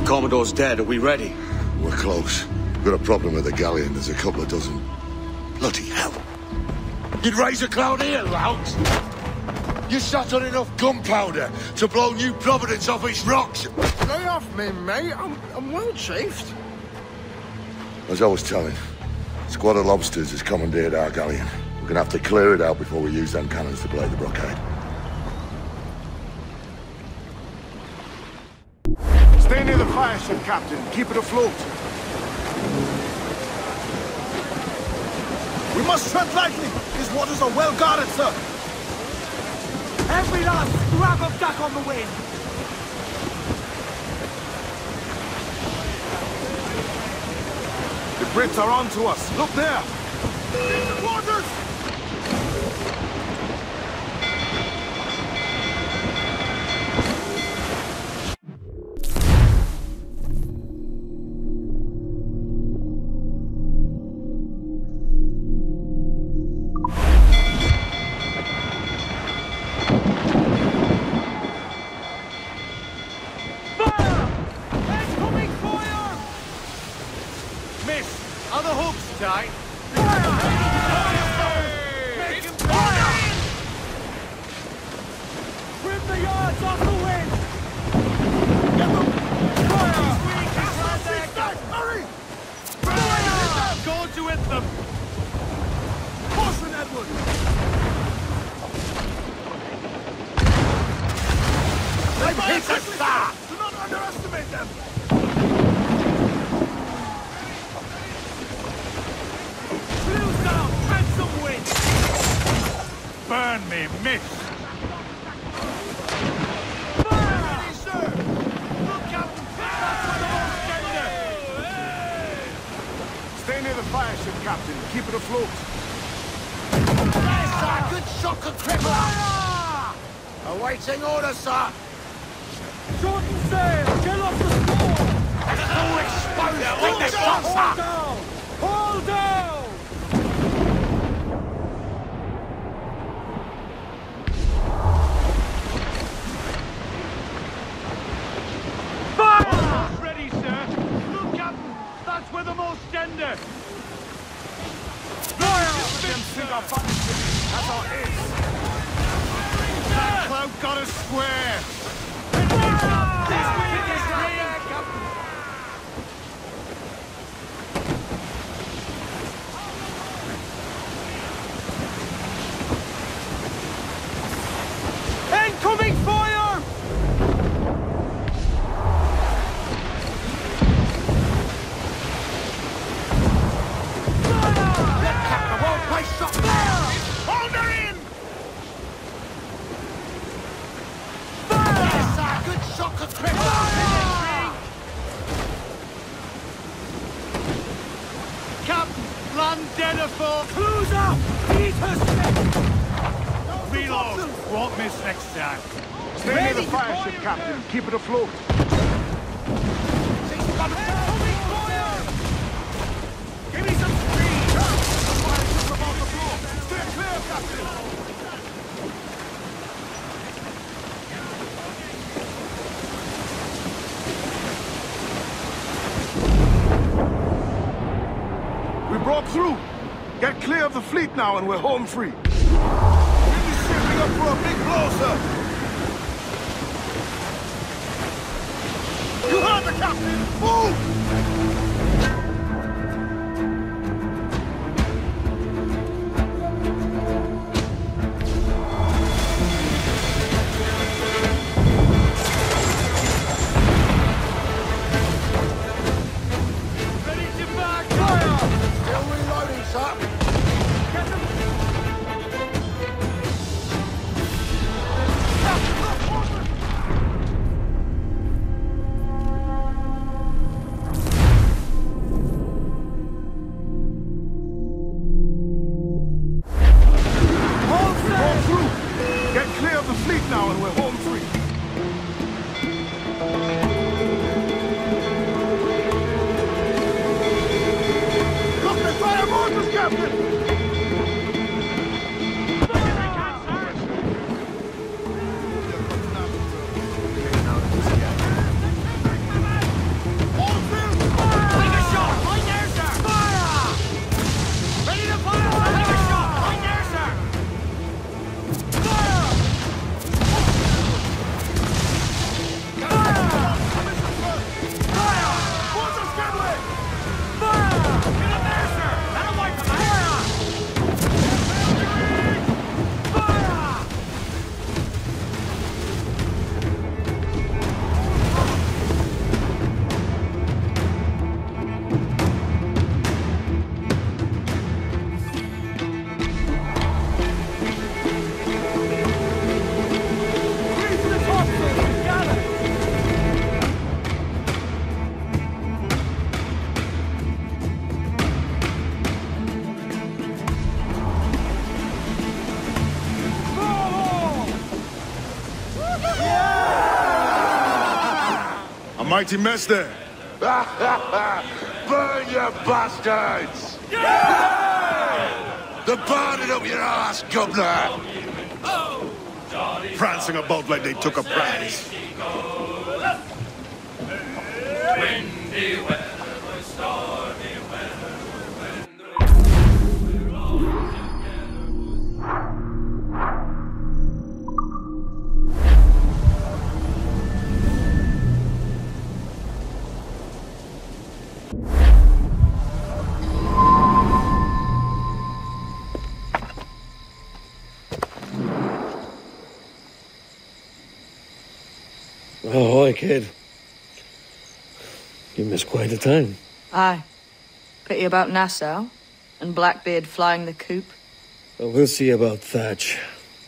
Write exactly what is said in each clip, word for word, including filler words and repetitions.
Commodore's dead. Are we ready? We're close. We've got a problem with the galleon. There's a couple of dozen. Bloody hell. You'd raise a cloud here, lout! You sat on enough gunpowder to blow New Providence off its rocks! Lay off me, mate. I'm, I'm well chafed. As I was telling, a squad of lobsters has commandeered our galleon. We're gonna have to clear it out before we use them cannons to play the blockade. Stay near the fire ship, Captain. Keep it afloat. We must tread lightly. These waters are well guarded, sir. Every last scrap of duck on the wind. The Brits are on to us. Look there. In the waters! Keep it afloat. Give me some speed! Stay clear, Captain! We broke through. Get clear of the fleet now and we're home free. We'll be shaping up for a big blow, sir. You heard the captain! Move! Ready to back fire! Still reloading, sir. Get them! Now and we're home free. Look, they fire mortars, Captain! mighty mess there. Burn, you bastards! Yeah! They're burning up your ass, governor! Oh. Prancing about like they took a prize. Windy weather, stormy weather, when we're all Ahoy, kid. You missed quite a time. Aye. Pity about Nassau, and Blackbeard flying the coop. Well, we'll see about Thatch.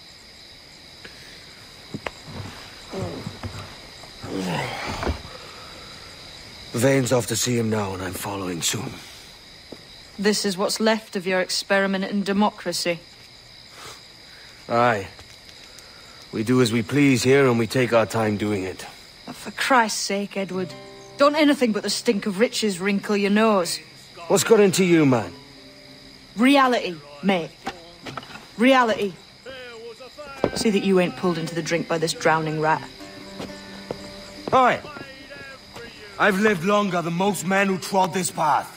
Vane's off to see him now, and I'm following soon. This is what's left of your experiment in democracy. Aye. We do as we please here, and we take our time doing it. Oh, for Christ's sake, Edward. Don't anything but the stink of riches wrinkle your nose. What's got into you, man? Reality, mate. Reality. See that you ain't pulled into the drink by this drowning rat. Oi! I've lived longer than most men who trod this path.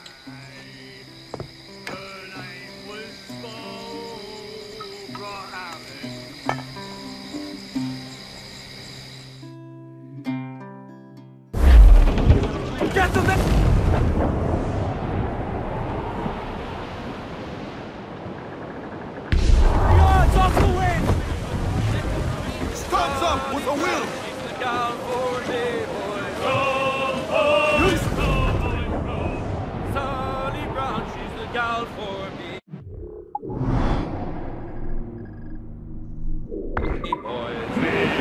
Get them there! Yards off the wind! Stands up with a will! down for day, boys. Use Sally Brown, she's the gal for me. Boys,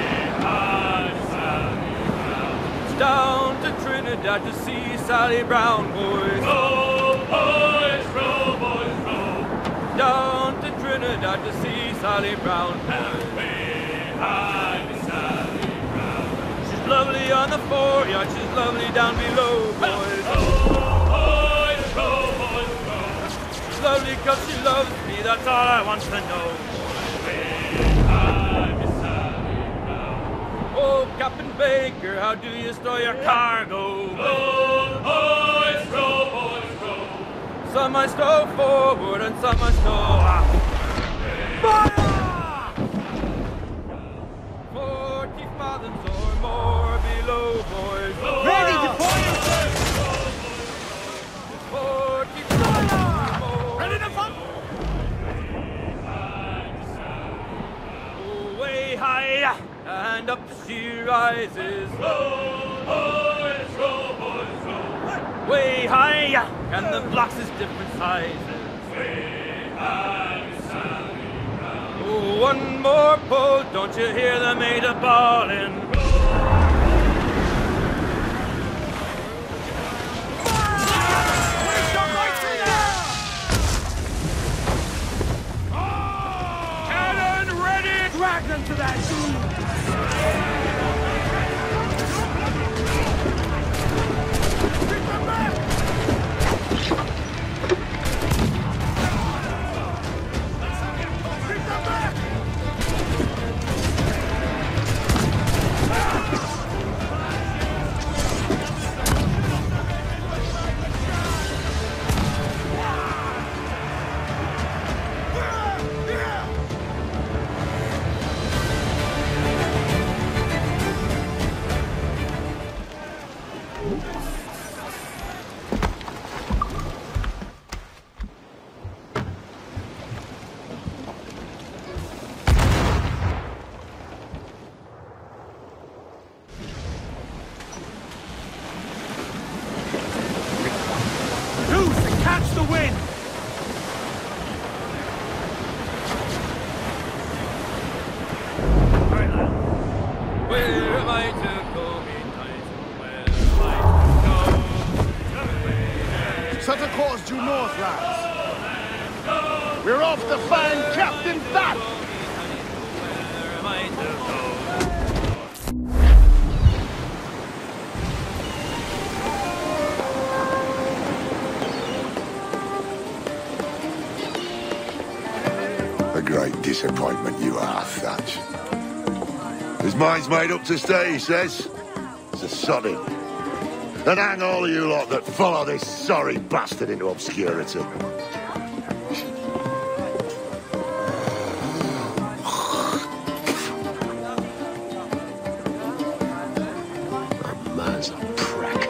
it's down to Trinidad to see Sally Brown, boys. Row, boys, row, boys, row. Down to Trinidad to see Sally Brown, boys. Behind Sally Brown. She's lovely on the foreyard, she's lovely down below, boys. Row, boys, row, boys, row. She's lovely cause she loves me, that's all I want to know. Behind Sally Brown. Oh, Captain Baker, how do you store your cargo? Row, boys, row, boys, row. Some I stow forward and some I stow aft. Fire! Forty fathoms or more below, boys. Ready to fire! Forty fathoms or more. Ready to fire! Oh, way high and up she rises. Row, boys, row, boys, row. Way high and the blocks is different sizes. Behind Sally Brown. Oh, one more pull, don't you hear the mate a bawling? Cannon ready! Drag them to that zoom! Catch the wind! Where am I to go? Where am I to go? Set a course due north, lads. We're off to find Captain Thatch! Where am I to go? disappointment you are, Thatch. His mind's made up to stay, he says. It's a sodding. And hang all of you lot that follow this sorry bastard into obscurity. That man's a prick.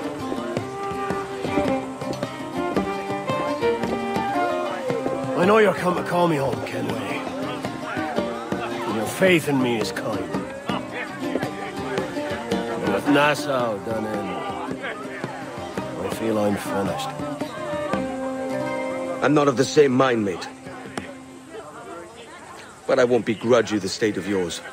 I know you're come to call me home, Kenway. And your faith in me is kind. But with Nassau done in, I feel I'm finished. I'm not of the same mind, mate. But I won't begrudge you the state of yours.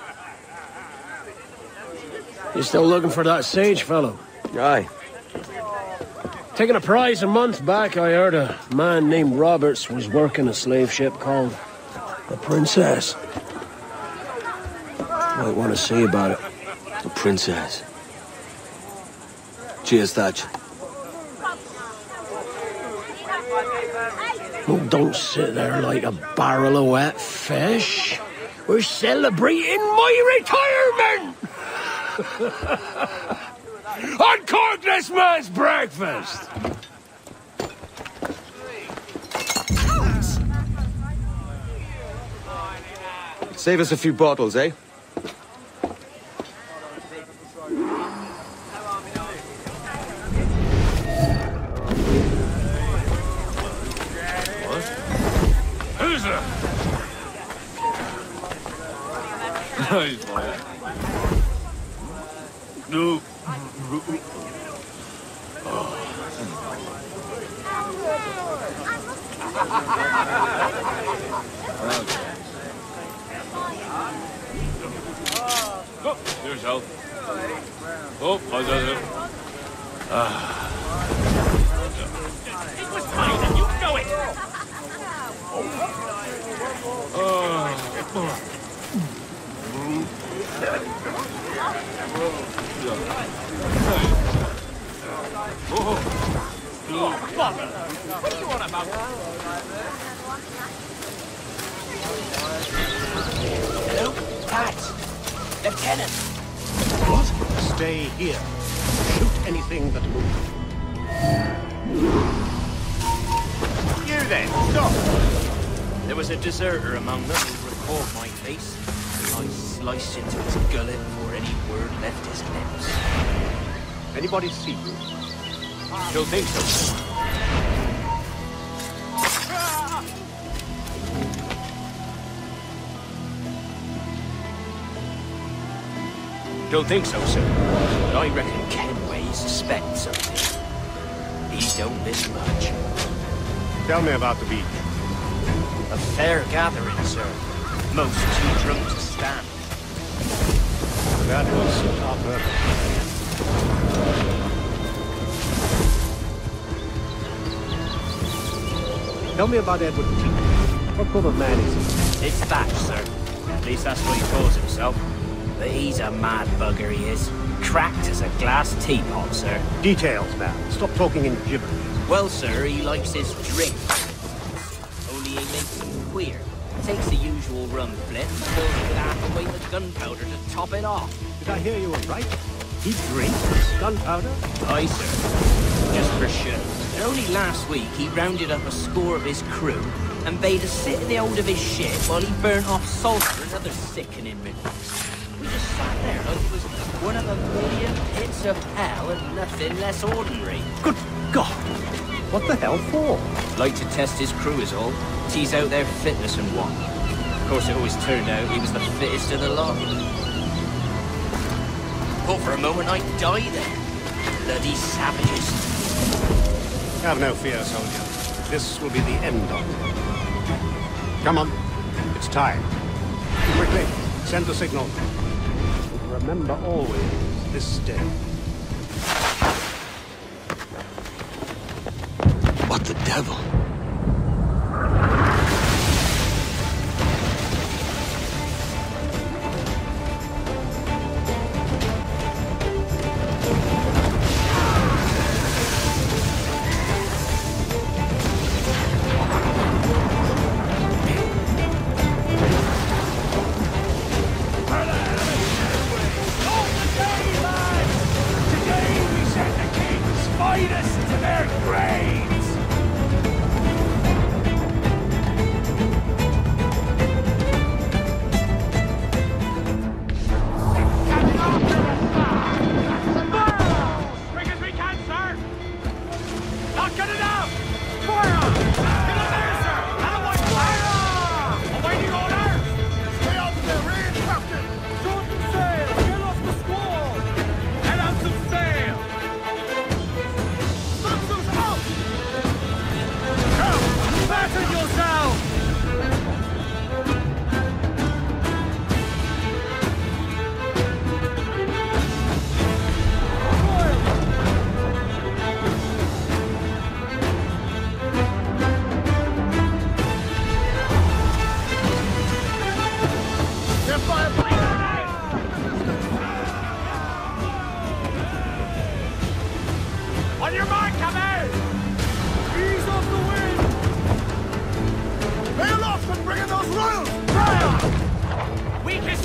You still looking for that sage fellow? Aye. Taking a prize a month back, I heard a man named Roberts was working a slave ship called the Princess. Might want to see about it. The Princess. Cheers, Thatch. Oh, don't sit there like a barrel of wet fish. We're celebrating my retirement! Uncork this man's breakfast! Save us a few bottles, eh? Who's that? Nice, boy. No. Oh, here's help. Oh, I got it. Ah. It was mine, and you know it! Oh. Oh, bother! What are you on about? Hello? Pat! Lieutenant! What? Stay here. Shoot anything that moves. You then, stop! There was a deserter among them who recalled my face. I sliced into his gullet before any word left his lips. Anybody see you? Don't think so. Don't think so, sir. But I reckon Kenway suspects something. He don't miss much. Tell me about the beach. A fair gathering, sir. Most too drunk to stand. That will suit our purpose. Tell me about Edward Kenway. What sort of man is he? It's Thatch, sir. At least that's what he calls himself. But he's a mad bugger, he is. Cracked as a glass teapot, sir. Details, man. Stop talking in gibberish. Well, sir, he likes his drink. Only he makes them queer. Takes the usual rum flip and fills it with half a weight of gunpowder to top it off. Did I hear you right? He drinks gunpowder? Aye, sir. Just for show. And only last week he rounded up a score of his crew and bade us sit in the hold of his ship while he burnt off sulphur and other sickening minerals. We just sat there like it was one of a million pits of hell and nothing less ordinary. Good God! What the hell for? Like to test his crew is all. Tease out their fitness and what. Of course, it always turned out he was the fittest of the lot. Thought for a moment I'd die there. Bloody savages. Have no fear, soldier. This will be the end of it. Come on. It's time. Quickly, send the signal. Remember always this day. What the devil?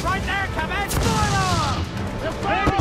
Right there, Cabin! Fire! They're firing!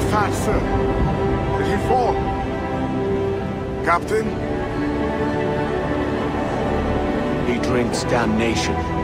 fat, sir. Did he fall? Captain? He drinks damnation.